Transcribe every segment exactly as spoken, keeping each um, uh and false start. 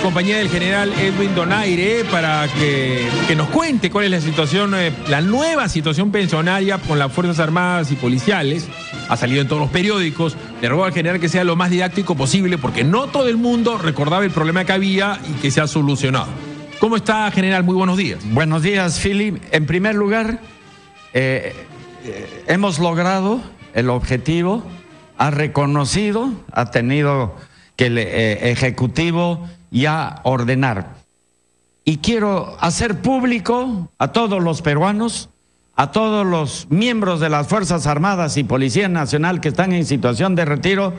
compañía del general Edwin Donaire para que, que nos cuente cuál es la situación, eh, la nueva situación pensionaria con las Fuerzas Armadas y Policiales. Ha salido en todos los periódicos. Le ruego al general que sea lo más didáctico posible porque no todo el mundo recordaba el problema que había y que se ha solucionado. ¿Cómo está, general? Muy buenos días. Buenos días, Philip. En primer lugar, eh, eh, hemos logrado el objetivo, ha reconocido, ha tenido que el eh, Ejecutivo ya ordenar. Y quiero hacer público a todos los peruanos, a todos los miembros de las Fuerzas Armadas y Policía Nacional que están en situación de retiro,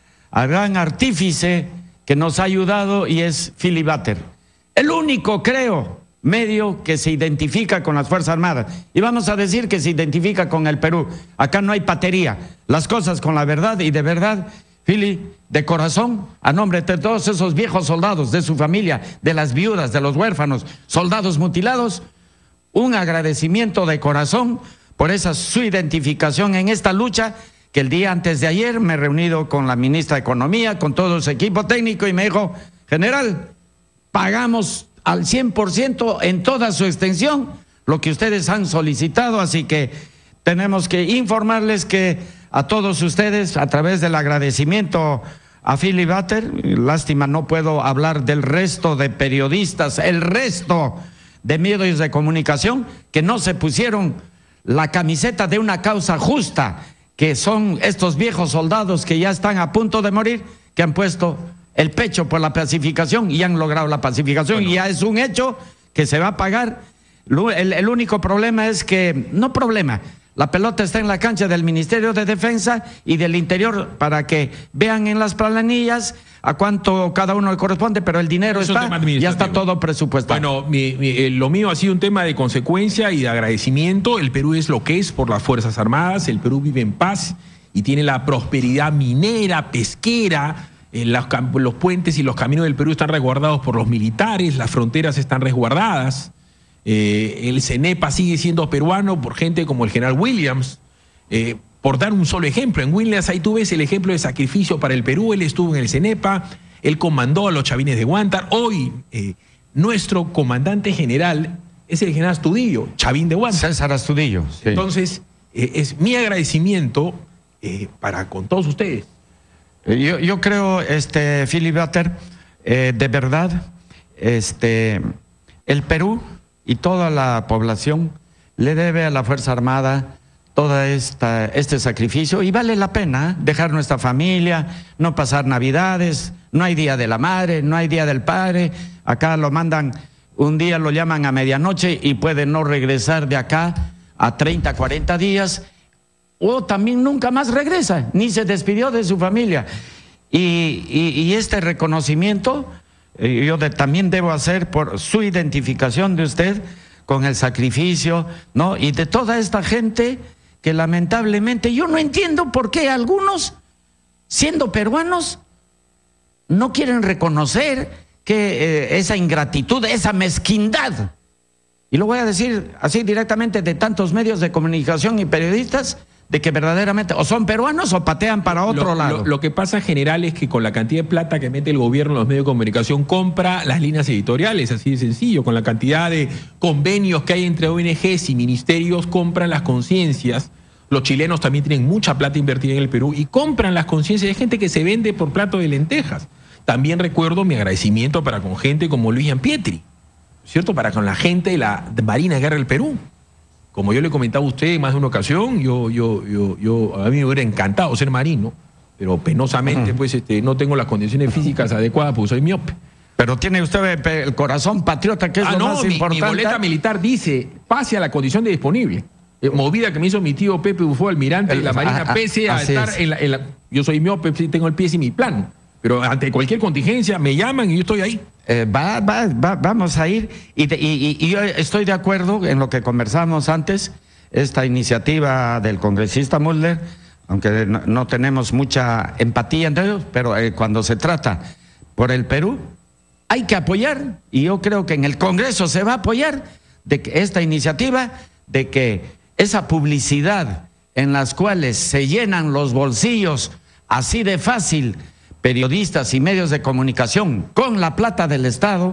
al gran artífice que nos ha ayudado y es Philip Batter. El único, creo, medio que se identifica con las Fuerzas Armadas. Y vamos a decir que se identifica con el Perú. Acá no hay patería. Las cosas con la verdad y de verdad, Philip, de corazón, a nombre de todos esos viejos soldados, de su familia, de las viudas, de los huérfanos, soldados mutilados, un agradecimiento de corazón por esa su identificación en esta lucha, que el día antes de ayer me he reunido con la ministra de Economía, con todo su equipo técnico y me dijo, general, pagamos al cien por ciento en toda su extensión lo que ustedes han solicitado, así que tenemos que informarles que a todos ustedes, a través del agradecimiento a Philip Batter, lástima no puedo hablar del resto de periodistas, el resto de medios de comunicación que no se pusieron la camiseta de una causa justa, que son estos viejos soldados que ya están a punto de morir, que han puesto el pecho por la pacificación y han logrado la pacificación. Bueno. Y ya es un hecho que se va a pagar. El, el único problema es que, no problema, la pelota está en la cancha del Ministerio de Defensa y del Interior para que vean en las planillas a cuánto cada uno le corresponde, pero el dinero es está, ya está todo presupuestado. Bueno, mi, mi, lo mío ha sido un tema de consecuencia y de agradecimiento. El Perú es lo que es por las Fuerzas Armadas, el Perú vive en paz y tiene la prosperidad minera, pesquera. Los, los puentes y los caminos del Perú están resguardados por los militares, las fronteras están resguardadas. Eh, el CENEPA sigue siendo peruano por gente como el general Williams. Eh, por dar un solo ejemplo, en Williams ahí tú ves el ejemplo de sacrificio para el Perú. Él estuvo en el CENEPA, él comandó a los chavines de Huántar. Hoy eh, nuestro comandante general es el general Astudillo, chavín de Huántar. César Astudillo. Sí. Entonces, eh, es mi agradecimiento eh, para con todos ustedes. Yo, yo creo, este, Philip Batter, eh, de verdad, este, el Perú y toda la población le debe a la Fuerza Armada todo esta, este sacrificio y vale la pena dejar nuestra familia, no pasar Navidades, no hay Día de la Madre, no hay Día del Padre, acá lo mandan, un día lo llaman a medianoche y puede no regresar de acá a treinta, cuarenta días. O también nunca más regresa, ni se despidió de su familia. Y, y, y este reconocimiento eh, yo de, también debo hacer por su identificación de usted con el sacrificio, ¿no? Y de toda esta gente que lamentablemente yo no entiendo por qué algunos, siendo peruanos, no quieren reconocer que eh, esa ingratitud, esa mezquindad, y lo voy a decir así directamente de tantos medios de comunicación y periodistas, de que verdaderamente o son peruanos o patean para otro lo, lado. Lo, lo que pasa, general, es que con la cantidad de plata que mete el gobierno en los medios de comunicación, compra las líneas editoriales, así de sencillo. Con la cantidad de convenios que hay entre O N Ges y ministerios, compran las conciencias. Los chilenos también tienen mucha plata invertida en el Perú y compran las conciencias de gente que se vende por plato de lentejas. También recuerdo mi agradecimiento para con gente como Luis Pietri, ¿cierto? Para con la gente de la Marina de Guerra del Perú. Como yo le comentaba a usted en más de una ocasión, yo, yo, yo, yo, a mí me hubiera encantado ser marino, pero penosamente pues este, no tengo las condiciones físicas adecuadas porque soy miope. Pero tiene usted el corazón patriota, que es ah, lo no, más mi, importante. Mi boleta militar dice, pase a la condición de disponible. Eh, movida que me hizo mi tío Pepe Bufó, almirante de la Marina, ah, pese a estar en la, en la... Yo soy miope, tengo el pie sin mi plan. Pero ante cualquier contingencia me llaman y yo estoy ahí. Eh, va, va, va, vamos a ir. Y, de, y, y yo estoy de acuerdo en lo que conversamos antes, esta iniciativa del congresista Mulder, aunque no, no tenemos mucha empatía entre ellos, pero eh, cuando se trata por el Perú, hay que apoyar, y yo creo que en el Congreso se va a apoyar de que esta iniciativa, de que esa publicidad en las cuales se llenan los bolsillos así de fácil, periodistas y medios de comunicación con la plata del Estado,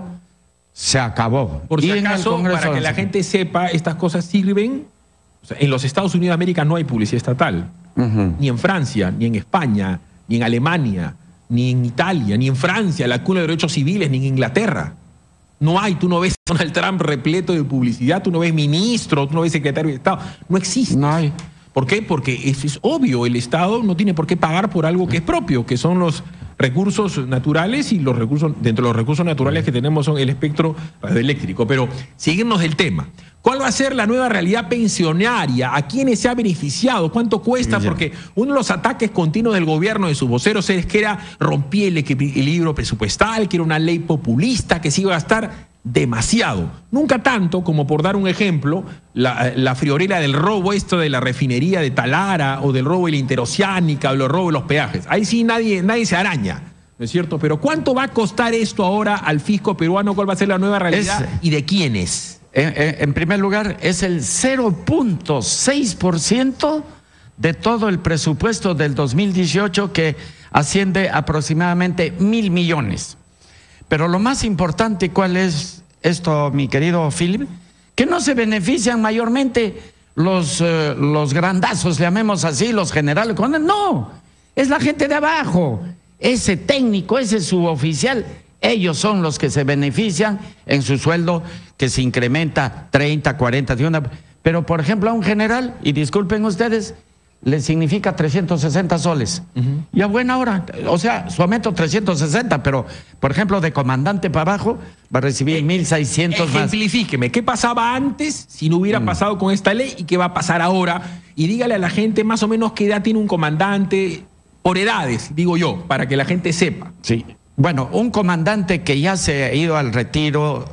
se acabó. Por si Y en el acaso, Congreso para que la gente sepa, estas cosas sirven. O sea, en los Estados Unidos de América no hay publicidad estatal. Uh-huh. Ni en Francia, ni en España, ni en Alemania, ni en Italia, ni en Francia, la cuna de derechos civiles, ni en Inglaterra. No hay, tú no ves a Donald Trump repleto de publicidad, tú no ves ministro, tú no ves secretario de Estado. No existe. No hay. ¿Por qué? Porque eso es obvio, el Estado no tiene por qué pagar por algo que es propio, que son los recursos naturales, y los recursos, dentro de los recursos naturales que tenemos son el espectro radioeléctrico. Pero seguirnos del tema. ¿Cuál va a ser la nueva realidad pensionaria? ¿A quiénes se ha beneficiado? ¿Cuánto cuesta? Porque uno de los ataques continuos del gobierno, de sus voceros, es que era rompía el equilibrio presupuestal, que era una ley populista, que se iba a gastar demasiado. Nunca tanto como, por dar un ejemplo, la, la friolera del robo esto de la refinería de Talara, o del robo de la interoceánica, o del robo de los peajes. Ahí sí nadie, nadie se araña, ¿no es cierto? Pero ¿cuánto va a costar esto ahora al fisco peruano? ¿Cuál va a ser la nueva realidad? Es, ¿y de quiénes? En, en primer lugar, es el cero punto seis por ciento de todo el presupuesto del dos mil dieciocho, que asciende aproximadamente mil millones. Pero lo más importante, ¿cuál es esto, mi querido Philip? Que no se benefician mayormente los, eh, los grandazos, llamemos así, los generales. No, es la gente de abajo, ese técnico, ese suboficial. Ellos son los que se benefician en su sueldo, que se incrementa treinta, cuarenta, cincuenta. Pero, por ejemplo, a un general, y disculpen ustedes, le significa trescientos sesenta soles. Uh-huh. Y a buena hora, o sea, su aumento trescientos sesenta, pero, por ejemplo, de comandante para abajo va a recibir eh, mil seiscientos más. Ejemplifíqueme, ¿qué pasaba antes si no hubiera mm. pasado con esta ley, y qué va a pasar ahora? Y dígale a la gente más o menos qué edad tiene un comandante, por edades, digo yo, para que la gente sepa. Sí. Bueno, un comandante que ya se ha ido al retiro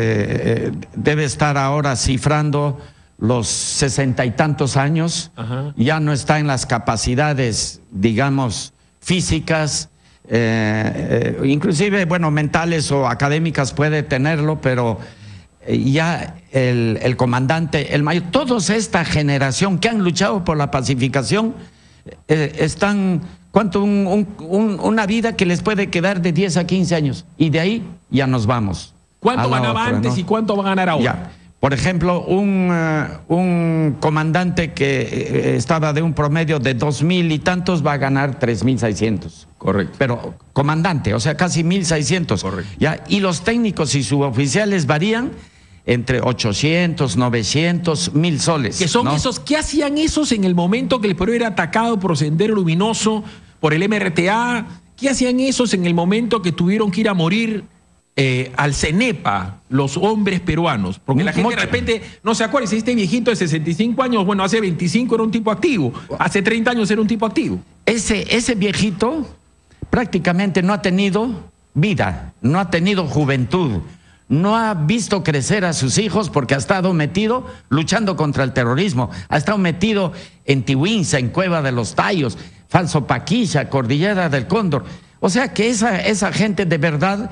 eh, debe estar ahora cifrando los sesenta y tantos años. Ajá. Ya no está en las capacidades, digamos, físicas, eh, eh, inclusive, bueno, mentales o académicas puede tenerlo, pero eh, ya el, el comandante, el mayor, todos esta generación que han luchado por la pacificación, eh, están, ¿cuánto? Un, un, un, una vida que les puede quedar de diez a quince años, y de ahí ya nos vamos. ¿Cuánto ganaba otra, antes, ¿no? Y cuánto va a ganar ahora? Ya. Por ejemplo, un, uh, un comandante que eh, estaba de un promedio de dos mil y tantos va a ganar tres mil seiscientos. Correcto. Pero comandante, o sea, casi mil seiscientos. Correcto. ¿Ya? Y los técnicos y suboficiales varían entre ochocientos, novecientos, mil soles. Que son, ¿no? Esos, ¿qué hacían esos en el momento que el Perú era atacado por Sendero Luminoso, por el M R T A? ¿Qué hacían esos en el momento que tuvieron que ir a morir Eh, al CENEPA, los hombres peruanos? Porque la gente Mucho. de repente no se acuerda. Si este viejito de sesenta y cinco años, bueno, hace veinticinco era un tipo activo, hace treinta años era un tipo activo. Ese, ese viejito prácticamente no ha tenido vida, no ha tenido juventud, no ha visto crecer a sus hijos, porque ha estado metido luchando contra el terrorismo, ha estado metido en Tihuinza, en Cueva de los Tallos, Falso Paquilla, Cordillera del Cóndor. O sea que esa, esa gente de verdad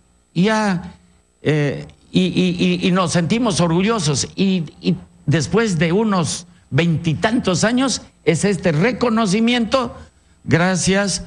ya, eh, y, y, y nos sentimos orgullosos, y, y después de unos veintitantos años es este reconocimiento gracias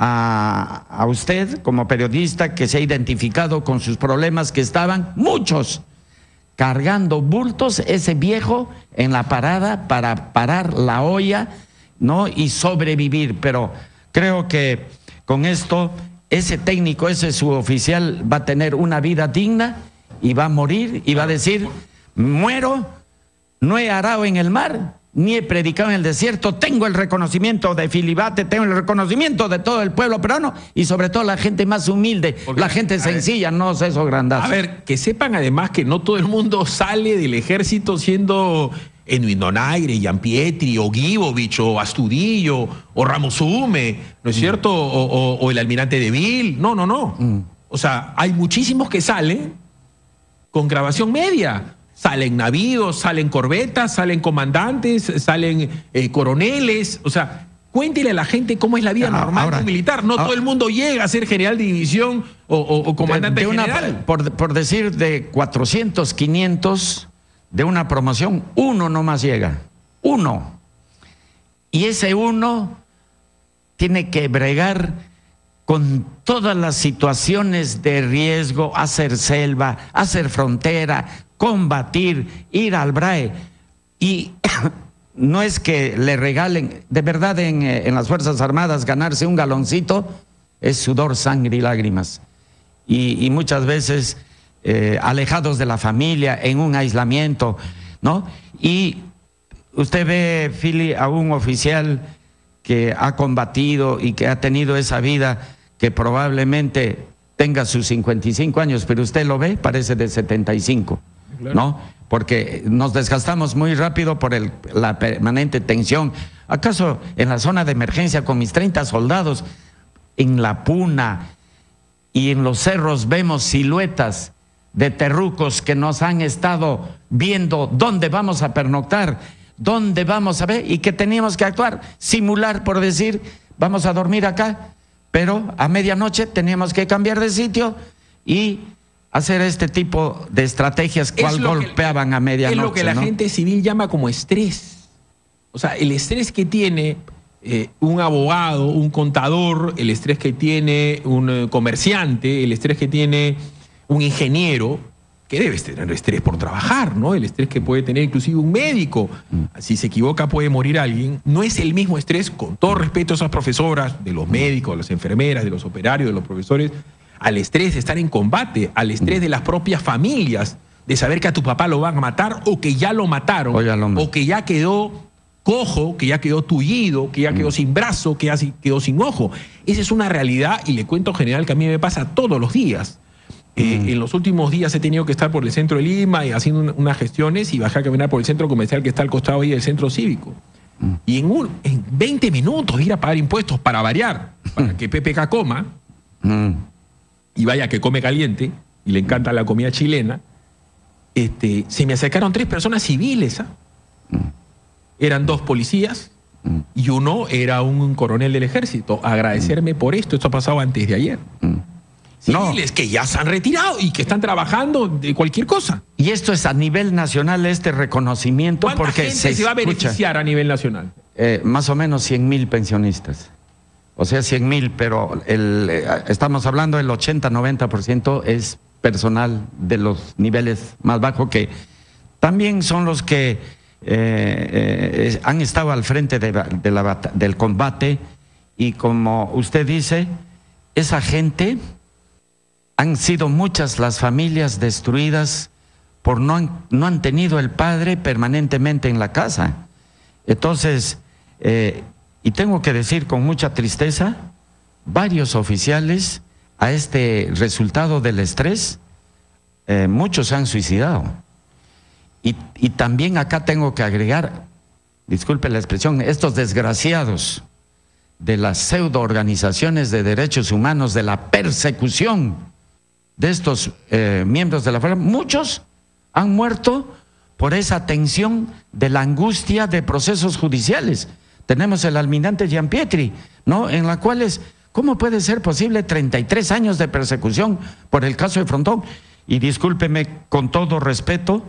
a, a usted como periodista, que se ha identificado con sus problemas, que estaban muchos cargando bultos, ese viejo en la parada para parar la olla, ¿no? Y sobrevivir. Pero creo que con esto ese técnico, ese suboficial va a tener una vida digna, y va a morir y va a decir: muero, no he arado en el mar, ni he predicado en el desierto. Tengo el reconocimiento de Filibate, tengo el reconocimiento de todo el pueblo peruano, y sobre todo la gente más humilde, porque, la gente sencilla, ver, no es eso grandazo. A ver, que sepan además que no todo el mundo sale del ejército siendo Edwin Donaire, Gianpietri, o Gibovich, o Astudillo, o Ramos Hume, ¿no es mm. cierto? O, o, o el almirante de Vil. No, no, no. Mm. O sea, hay muchísimos que salen con grabación media. Salen navíos, salen corbetas, salen comandantes, salen eh, coroneles. O sea, cuéntele a la gente cómo es la vida ah, normal ahora, de un militar. No ahora, todo el mundo llega a ser general de división o, o, o comandante de, de una, general. Por, por decir, de cuatrocientos, quinientos de una promoción, uno nomás llega. Uno. Y ese uno tiene que bregar con todas las situaciones de riesgo, hacer selva, hacer frontera, combatir, ir al B R A E. Y no es que le regalen, de verdad en, en las Fuerzas Armadas ganarse un galoncito es sudor, sangre y lágrimas. Y, y muchas veces eh, alejados de la familia, en un aislamiento, ¿no? Y usted ve, Fili, a un oficial que ha combatido y que ha tenido esa vida, que probablemente tenga sus cincuenta y cinco años, pero usted lo ve, parece de setenta y cinco, claro. ¿No? Porque nos desgastamos muy rápido por el, la permanente tensión. ¿Acaso en la zona de emergencia con mis treinta soldados, en la Puna y en los cerros vemos siluetas de terrucos que nos han estado viendo dónde vamos a pernoctar, dónde vamos a ver, y que teníamos que actuar, simular por decir, vamos a dormir acá, pero a medianoche teníamos que cambiar de sitio y hacer este tipo de estrategias cual golpeaban que, a medianoche. Es lo que la ¿no? gente civil llama como estrés. O sea, el estrés que tiene eh, un abogado, un contador, el estrés que tiene un eh, comerciante, el estrés que tiene un ingeniero, que debe tener estrés por trabajar, ¿no? El estrés que puede tener inclusive un médico. Si se equivoca puede morir alguien. No es el mismo estrés, con todo respeto a esas profesoras, de los médicos, de las enfermeras, de los operarios, de los profesores, al estrés de estar en combate, al estrés de las propias familias, de saber que a tu papá lo van a matar o que ya lo mataron, o, ya lo o que ya quedó cojo, que ya quedó tullido, que ya quedó sin brazo, que ya quedó sin ojo. Esa es una realidad y le cuento, general, que a mí me pasa todos los días. Eh, mm. En los últimos días he tenido que estar por el centro de Lima y haciendo un, unas gestiones y bajé a caminar por el centro comercial que está al costado ahí del centro cívico. Mm. Y en, un, en veinte minutos ir a pagar impuestos para variar, para que P P K coma, mm. y vaya que come caliente, y le encanta la comida chilena, este, se me acercaron tres personas civiles. ¿eh? Mm. Eran dos policías mm. y uno era un coronel del ejército. Agradecerme mm. por esto. Esto ha pasado antes de ayer. Mm. Civiles no. que ya se han retirado y que están trabajando de cualquier cosa. Y esto es a nivel nacional, este reconocimiento. ¿Cuánta porque gente se, se va a escucha, beneficiar a nivel nacional? Eh, más o menos cien mil pensionistas. O sea, cien mil, pero el, eh, estamos hablando del ochenta, noventa por ciento es personal de los niveles más bajos, que también son los que eh, eh, han estado al frente de, de la, del combate. Y como usted dice, esa gente... Han sido muchas las familias destruidas por no han, no han tenido el padre permanentemente en la casa. Entonces, eh, y tengo que decir con mucha tristeza, varios oficiales a este resultado del estrés, eh, muchos se han suicidado. Y, y también acá tengo que agregar, disculpe la expresión, estos desgraciados de las pseudo organizaciones de derechos humanos, de la persecución de estos eh, miembros de la fuerza, muchos han muerto por esa tensión de la angustia de procesos judiciales. Tenemos el almirante Gianpietri, ¿no? En la cual es, ¿cómo puede ser posible treinta y tres años de persecución por el caso de Frontón? Y discúlpeme con todo respeto,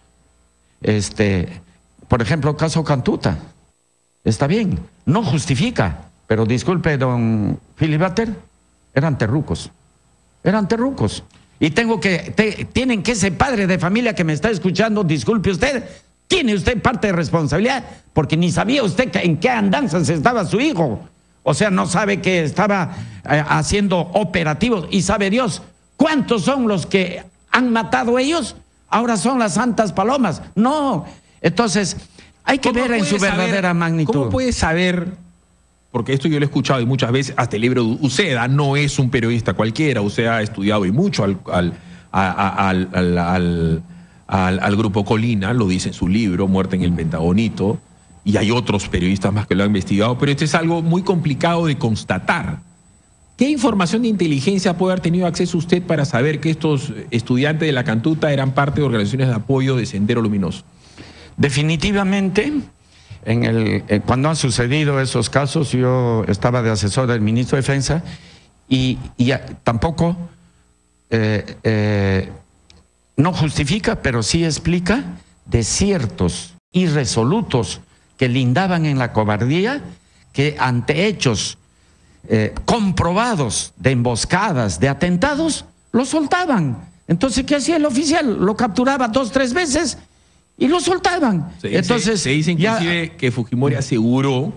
este, por ejemplo, caso Cantuta, está bien, no justifica, pero disculpe, don Filibater, eran terrucos. Eran terrucos. Y tengo que, te, tienen que ese padre de familia que me está escuchando, disculpe usted, tiene usted parte de responsabilidad, porque ni sabía usted que, en qué andanzas estaba su hijo. O sea, no sabe que estaba eh, haciendo operativos, y sabe Dios cuántos son los que han matado ellos, ahora son las santas palomas. No, entonces hay que ver en su saber, verdadera magnitud. ¿Cómo puede saber? Porque esto yo lo he escuchado y muchas veces, hasta el libro de Uceda no es un periodista cualquiera. Uceda ha estudiado y mucho al, al, al, al, al, al, al grupo Colina, lo dice en su libro, Muerte en el Pentagonito, y hay otros periodistas más que lo han investigado, pero esto es algo muy complicado de constatar. ¿Qué información de inteligencia puede haber tenido acceso usted para saber que estos estudiantes de la Cantuta eran parte de organizaciones de apoyo de Sendero Luminoso? Definitivamente... En el, eh, cuando han sucedido esos casos, yo estaba de asesor del ministro de Defensa y, y a, tampoco eh, eh, no justifica, pero sí explica desiertos irresolutos que lindaban en la cobardía, que ante hechos eh, comprobados de emboscadas, de atentados, lo soltaban. Entonces, ¿qué hacía el oficial? Lo capturaba dos, tres veces y lo soltaban. Se dice, Entonces, se dice inclusive ya, que Fujimori aseguró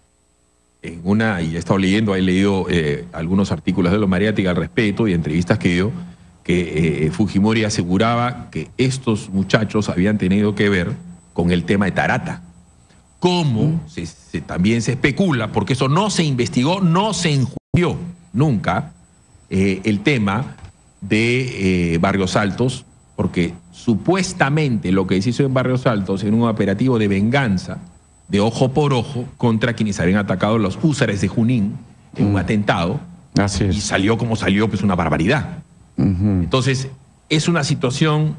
en una, y he estado leyendo, he leído eh, algunos artículos de Lo Mariática al respecto y entrevistas que dio, que eh, Fujimori aseguraba que estos muchachos habían tenido que ver con el tema de Tarata. Como mm. se, se, también se especula, porque eso no se investigó, no se enjuició nunca, eh, el tema de eh, Barrios Altos, porque supuestamente lo que se hizo en Barrios Altos en un operativo de venganza, de ojo por ojo, contra quienes habían atacado a los húsares de Junín en mm. un atentado. Así es. Y salió como salió, pues una barbaridad. Uh-huh. Entonces, es una situación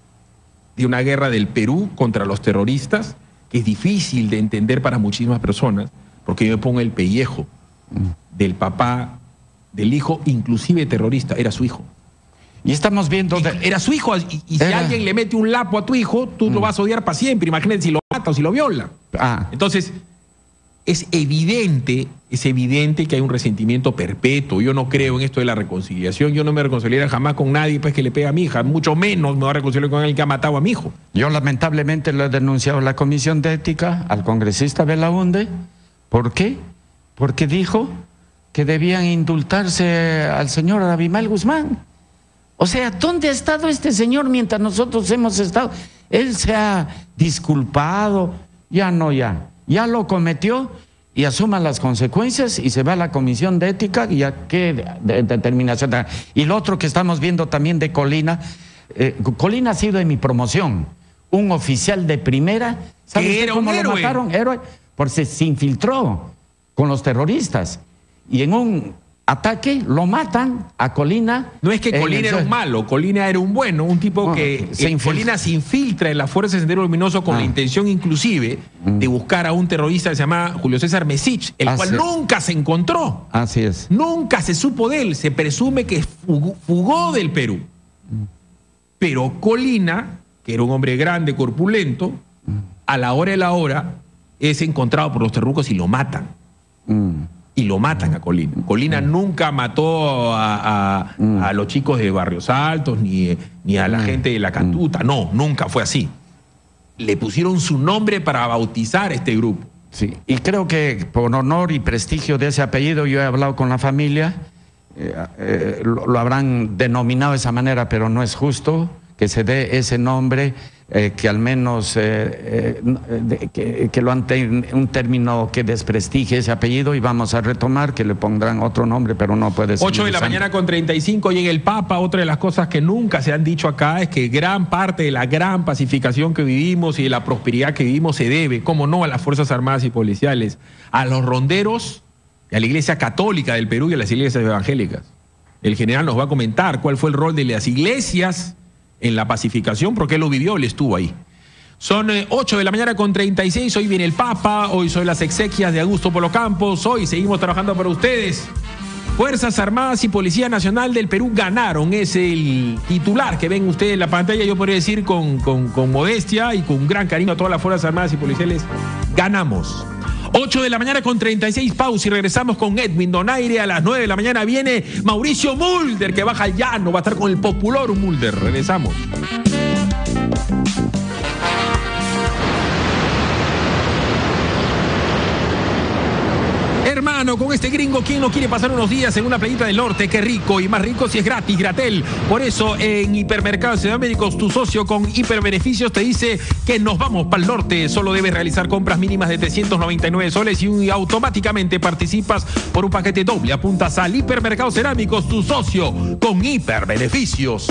de una guerra del Perú contra los terroristas que es difícil de entender para muchísimas personas, porque yo me pongo el pellejo uh-huh. del papá, del hijo, inclusive terrorista, era su hijo. Y estamos viendo... De... Era su hijo, y, y si era... alguien le mete un lapo a tu hijo, tú uh-huh. lo vas a odiar para siempre. Imagínate si lo mata o si lo viola. Ah. Entonces, es evidente, es evidente que hay un resentimiento perpetuo. Yo no creo en esto de la reconciliación. Yo no me reconciliaría jamás con nadie pues, que le pega a mi hija. Mucho menos me voy a reconciliar con alguien que ha matado a mi hijo. Yo lamentablemente lo he denunciado a la Comisión de Ética, al congresista Belaunde. ¿Por qué? Porque dijo que debían indultarse al señor Abimael Guzmán. O sea, ¿dónde ha estado este señor mientras nosotros hemos estado? Él se ha disculpado, ya no, ya. Ya lo cometió y asuma las consecuencias y se va a la Comisión de Ética y a qué de, de, determinación. Y lo otro que estamos viendo también de Colina, eh, Colina ha sido en mi promoción, un oficial de primera, ¿sabes cómo lo mataron? Héroe, porque se infiltró con los terroristas y en un ataque lo matan a Colina. No es que Colina era un malo, Colina era un bueno, un tipo no, que se Colina se infiltra en la Fuerza de Sendero Luminoso con ah. la intención inclusive mm. de buscar a un terrorista que se llama Julio César Mesich, el Así cual es. nunca se encontró. Así es. Nunca se supo de él, se presume que fugó, fugó del Perú. Mm. Pero Colina, que era un hombre grande, corpulento, mm. a la hora de la hora es encontrado por los terrucos y lo matan. Mm. Y lo matan a Colina. Colina mm. nunca mató a, a, mm. a los chicos de Barrios Altos ni, ni a la mm. gente de La Cantuta. No, nunca fue así. Le pusieron su nombre para bautizar este grupo. Sí, y creo que por honor y prestigio de ese apellido, yo he hablado con la familia, eh, eh, lo, lo habrán denominado de esa manera, pero no es justo que se dé ese nombre. Eh, que al menos eh, eh, que, que lo ante un término que desprestigie ese apellido y vamos a retomar que le pondrán otro nombre, pero no puede ser. ocho de la mañana con treinta y cinco llega el Papa. Otra de las cosas que nunca se han dicho acá es que gran parte de la gran pacificación que vivimos y de la prosperidad que vivimos se debe, como no, a las Fuerzas Armadas y Policiales, a los ronderos y a la Iglesia Católica del Perú y a las iglesias evangélicas. El general nos va a comentar cuál fue el rol de las iglesias en la pacificación, porque él lo vivió, él estuvo ahí. Son eh, ocho de la mañana con treinta y seis, hoy viene el Papa, hoy son las exequias de Augusto Polo Campos, hoy seguimos trabajando para ustedes. Fuerzas Armadas y Policía Nacional del Perú ganaron, es el titular que ven ustedes en la pantalla, yo podría decir con, con, con modestia y con gran cariño a todas las Fuerzas Armadas y Policiales, ganamos. ocho de la mañana con treinta y seis, pausa y regresamos con Edwin Donaire. A las nueve de la mañana viene Mauricio Mulder, que baja al llano, va a estar con el Populorum Mulder. Regresamos. Hermano, con este gringo, ¿quién no quiere pasar unos días en una playita del norte? Qué rico, y más rico si es gratis, Gratel. Por eso en Hipermercados Ciudad Médicos, tu socio con hiperbeneficios te dice que nos vamos para el norte. Solo debes realizar compras mínimas de trescientos noventa y nueve soles y automáticamente participas por un paquete doble. Apuntas al Hipermercados Cerámicos, tu socio con hiperbeneficios.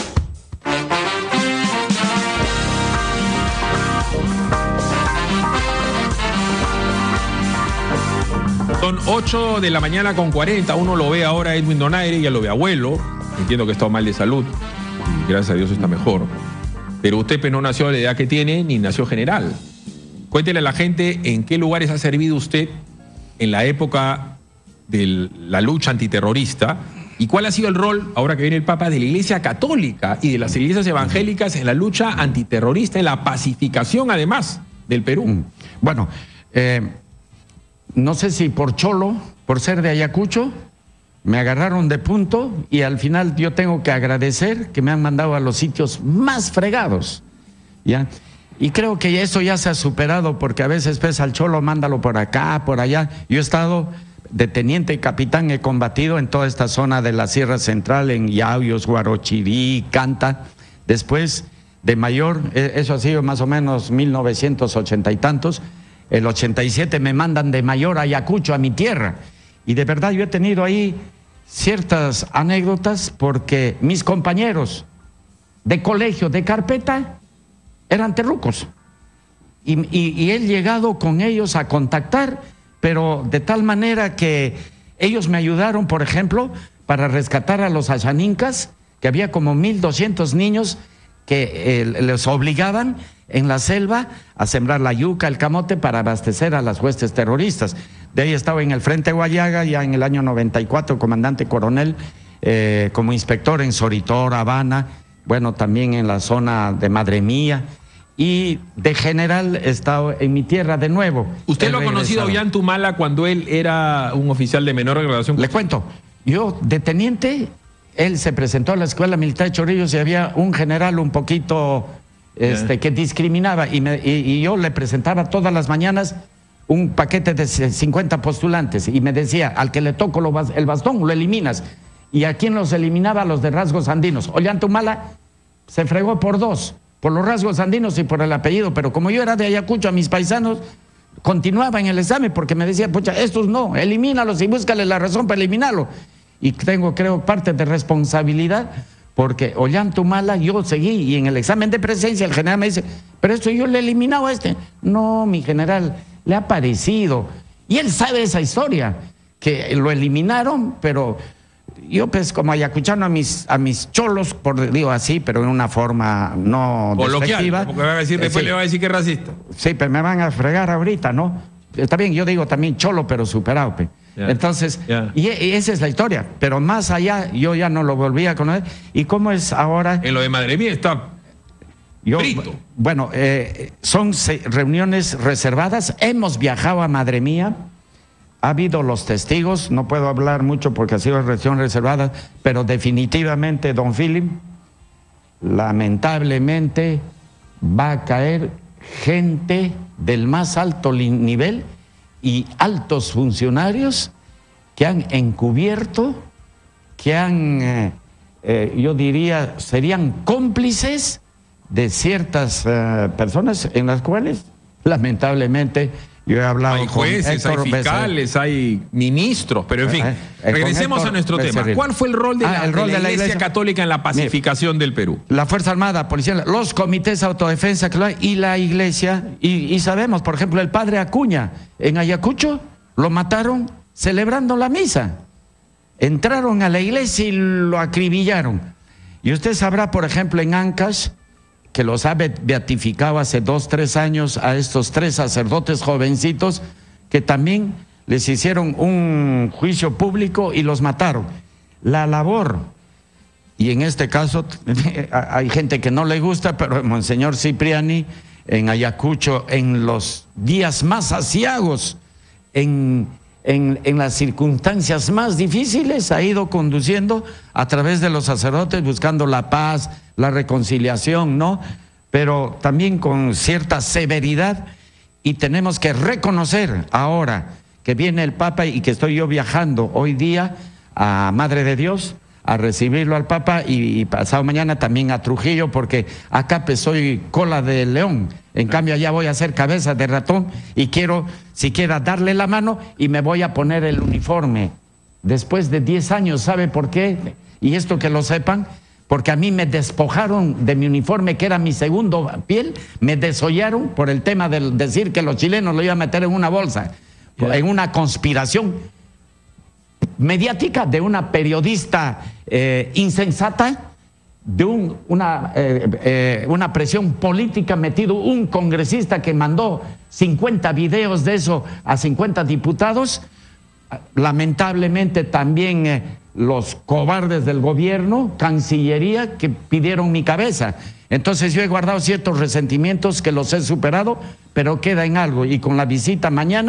Son ocho de la mañana con cuarenta. Uno lo ve ahora Edwin Donaire, ya lo ve abuelo. Entiendo que está mal de salud. Y gracias a Dios está mejor. Pero usted pues, no nació a la edad que tiene, ni nació general. Cuéntele a la gente en qué lugares ha servido usted en la época de la lucha antiterrorista y cuál ha sido el rol, ahora que viene el Papa, de la Iglesia Católica y de las iglesias evangélicas en la lucha antiterrorista, en la pacificación además del Perú. Bueno, eh... no sé si por cholo, por ser de Ayacucho, me agarraron de punto y al final yo tengo que agradecer que me han mandado a los sitios más fregados, ¿ya? Y creo que eso ya se ha superado, porque a veces pesa al cholo, mándalo por acá, por allá. Yo he estado de teniente y capitán, he combatido en toda esta zona de la Sierra Central, en Yauyos, Guarochirí, Canta. Después de mayor, eso ha sido más o menos mil novecientos ochenta y tantos, el ochenta y siete me mandan de mayor a Ayacucho, a mi tierra. Y de verdad yo he tenido ahí ciertas anécdotas, porque mis compañeros de colegio, de carpeta, eran terrucos. Y, y, y he llegado con ellos a contactar, pero de tal manera que ellos me ayudaron, por ejemplo, para rescatar a los ayanincas, que había como mil doscientos niños que eh, les obligaban en la selva a sembrar la yuca, el camote, para abastecer a las huestes terroristas. De ahí estaba en el Frente Guayaga, ya en el año noventa y cuatro, comandante coronel, eh, como inspector en Soritor, Habana, bueno, también en la zona de Madre Mía, y de general he estado en mi tierra de nuevo. ¿Usted lo ha conocido a Ollantumala cuando él era un oficial de menor graduación? Le cuento, yo de teniente, él se presentó a la Escuela Militar de Chorrillos y había un general un poquito este, que discriminaba, y, me, y, y yo le presentaba todas las mañanas un paquete de cincuenta postulantes y me decía, al que le toco lo, el bastón lo eliminas. ¿Y a quién los eliminaba? A los de rasgos andinos. Ollantumala se fregó por dos, por los rasgos andinos y por el apellido, pero como yo era de Ayacucho, a mis paisanos continuaba en el examen, porque me decía, pucha, estos no, elimínalos y búscale la razón para eliminarlo. Y tengo, creo, parte de responsabilidad, porque Ollantumala yo seguí, y en el examen de presencia el general me dice, pero esto yo le he eliminado a este. No, mi general, le ha parecido. Y él sabe esa historia, que lo eliminaron, pero yo pues como ayacuchano a mis, a mis cholos, por digo así, pero en una forma no despectiva. Porque va a decir, después eh, sí, le va a decir que es racista. Sí, pero me van a fregar ahorita, ¿no? Está bien, yo digo también cholo, pero superado. Pe. Yeah. Entonces, yeah. y, y esa es la historia. Pero más allá, yo ya no lo volví a conocer. ¿Y cómo es ahora? En lo de Madre Mía está yo, frito. Bueno, eh, son reuniones reservadas. Hemos viajado a Madre Mía. Ha habido los testigos, no puedo hablar mucho porque ha sido reunión reservada, pero definitivamente, don Philip, lamentablemente va a caer gente del más alto nivel y altos funcionarios que han encubierto, que han, eh, eh, yo diría, serían cómplices de ciertas eh, personas en las cuales, lamentablemente, yo he hablado hay jueces, con hay fiscales, Becerril. Hay ministros, pero en fin, eh, eh, regresemos a nuestro Becerril. tema. ¿Cuál fue el rol de la, ah, el rol de la, de la iglesia, iglesia Católica en la pacificación Mire, del Perú? La Fuerza Armada, Policía, los comités de autodefensa y la iglesia, y, y sabemos, por ejemplo, el padre Acuña en Ayacucho lo mataron celebrando la misa. Entraron a la iglesia y lo acribillaron. Y usted sabrá, por ejemplo, en Ancash, que los ha beatificado hace dos, tres años a estos tres sacerdotes jovencitos que también les hicieron un juicio público y los mataron. La labor, y en este caso hay gente que no le gusta, pero Monseñor Cipriani en Ayacucho, en los días más aciagos, en, en, en las circunstancias más difíciles, ha ido conduciendo a través de los sacerdotes, buscando la paz, la reconciliación, ¿no? Pero también con cierta severidad, y tenemos que reconocer ahora que viene el Papa y que estoy yo viajando hoy día a Madre de Dios a recibirlo al Papa, y, y pasado mañana también a Trujillo, porque acá pues soy cola de león, en cambio allá voy a ser cabeza de ratón, y quiero siquiera darle la mano y me voy a poner el uniforme después de diez años. ¿Sabe por qué? Y esto que lo sepan, porque a mí me despojaron de mi uniforme, que era mi segundo piel, me desollaron por el tema de decir que los chilenos lo iban a meter en una bolsa, yeah. en una conspiración mediática de una periodista eh, insensata, de un, una, eh, eh, una presión política, metido un congresista que mandó cincuenta videos de eso a cincuenta diputados. Lamentablemente también eh, los cobardes del gobierno, Cancillería, que pidieron mi cabeza. Entonces yo he guardado ciertos resentimientos que los he superado, pero queda en algo, y con la visita mañana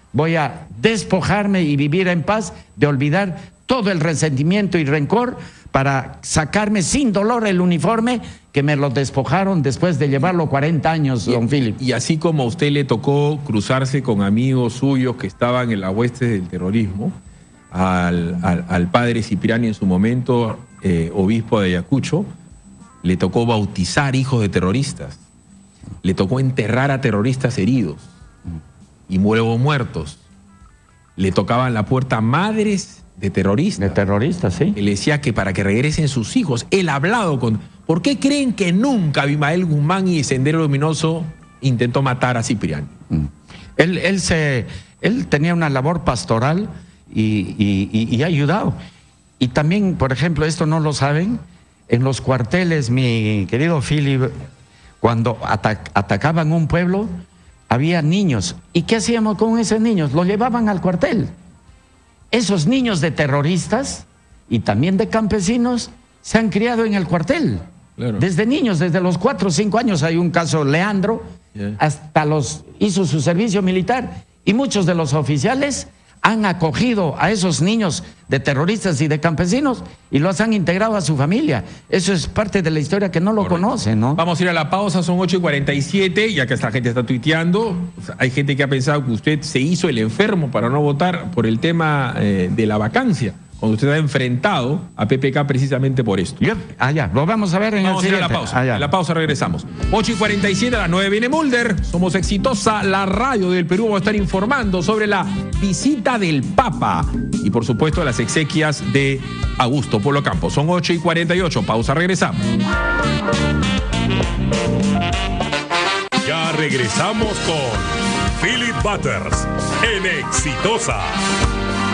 voy a despojarme y vivir en paz, de olvidar todo el resentimiento y rencor para sacarme sin dolor el uniforme que me lo despojaron después de llevarlo cuarenta años, don Philip. Y así como a usted le tocó cruzarse con amigos suyos que estaban en la hueste del terrorismo, al, al, al padre Cipriani en su momento, eh, obispo de Ayacucho, le tocó bautizar hijos de terroristas, le tocó enterrar a terroristas heridos y luego muertos, le tocaban la puerta madres de terroristas. De terroristas, sí. Él decía que para que regresen sus hijos. Él ha hablado con... ¿Por qué creen que nunca Abimael Guzmán y Sendero Luminoso intentó matar a Cipriani? Mm. Él, él, se, él tenía una labor pastoral y, y, y, y ha ayudado. Y también, por ejemplo, esto no lo saben, en los cuarteles, mi querido Philip, cuando atac atacaban un pueblo, había niños. ¿Y qué hacíamos con esos niños? Los llevaban al cuartel. Esos niños de terroristas y también de campesinos se han criado en el cuartel. Claro. Desde niños, desde los cuatro o cinco años. Hay un caso, Leandro, yeah. hasta los hizo su servicio militar. Y muchos de los oficiales han acogido a esos niños de terroristas y de campesinos y los han integrado a su familia. Eso es parte de la historia que no lo Correcto. conocen, ¿no? Vamos a ir a la pausa, son ocho y cuarenta y siete, ya que esta gente está tuiteando. O sea, hay gente que ha pensado que usted se hizo el enfermo para no votar por el tema eh, de la vacancia, cuando usted ha enfrentado a P P K precisamente por esto. Yo, allá, lo vamos a ver en vamos el siguiente. Vamos a ir a la pausa. Allá. En la pausa regresamos. ocho y cuarenta y siete, a las nueve viene Mulder. Somos Exitosa, la radio del Perú. Vamos a estar informando sobre la visita del Papa y, por supuesto, las exequias de Augusto Polo Campos. Son ocho y cuarenta y ocho. Pausa, regresamos. Ya regresamos con Philip Butters en Exitosa.